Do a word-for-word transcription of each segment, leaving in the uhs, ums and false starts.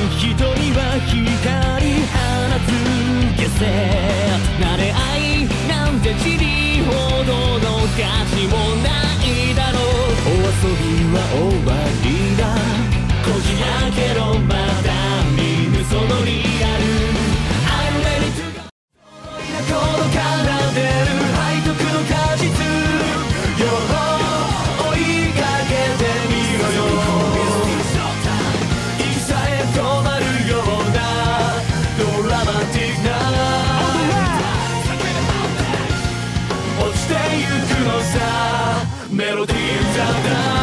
一人は光放つ消せ慣れ合いなんて塵ほどの価値もないだろう。お遊びは終わりだこじ開けろまだ見ぬそのリアル I'm ready to go この奏でる背徳の果実よ追いかけてみろよ息さえ止まるようなドラマティックな落ちてゆくのさメロディーだった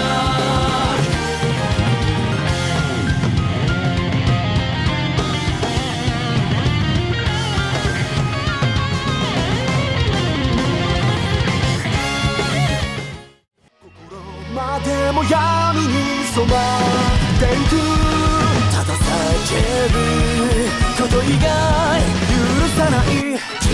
までも闇に染まっていくただ叫ぶこと以外許さない